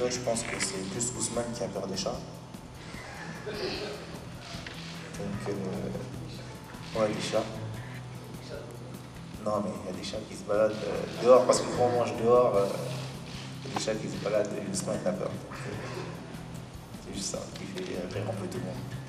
seul, je pense que c'est plus Ousmane qui a peur des chats. Donc, ouais, des chats. Non, mais il y a des chats qui se baladent dehors, parce que quand on mange dehors, il y a des chats qui se baladent et Ousmane a peur. Donc, c'est juste ça qui fait rire un peu tout le monde.